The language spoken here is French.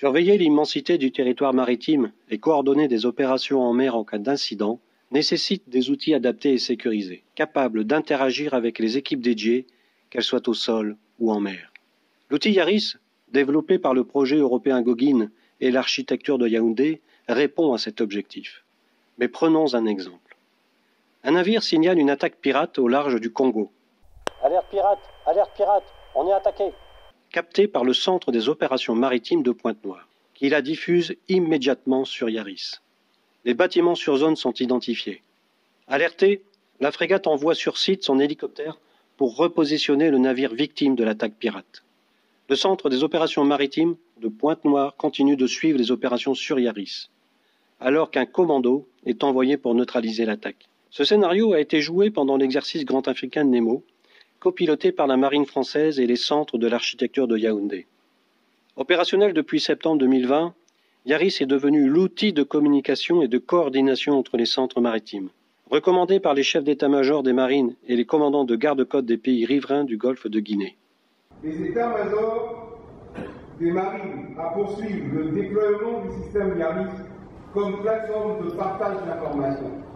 Surveiller l'immensité du territoire maritime et coordonner des opérations en mer en cas d'incident nécessite des outils adaptés et sécurisés, capables d'interagir avec les équipes dédiées, qu'elles soient au sol ou en mer. L'outil Yaris, développé par le projet européen Gogin et l'architecture de Yaoundé, répond à cet objectif. Mais prenons un exemple. Un navire signale une attaque pirate au large du Congo. Alerte pirate, on est attaqué. Capté par le Centre des opérations maritimes de Pointe-Noire, qui la diffuse immédiatement sur Yaris. Les bâtiments sur zone sont identifiés. Alerté, la frégate envoie sur site son hélicoptère pour repositionner le navire victime de l'attaque pirate. Le Centre des opérations maritimes de Pointe-Noire continue de suivre les opérations sur Yaris, alors qu'un commando est envoyé pour neutraliser l'attaque. Ce scénario a été joué pendant l'exercice Grand Africain Nemo, copiloté par la marine française et les centres de l'architecture de Yaoundé. Opérationnel depuis septembre 2020, Yaris est devenu l'outil de communication et de coordination entre les centres maritimes. Recommandé par les chefs d'état-major des marines et les commandants de garde-côte des pays riverains du golfe de Guinée. Les états-majors des marines à poursuivre le déploiement du système Yaris comme plateforme de partage d'informations.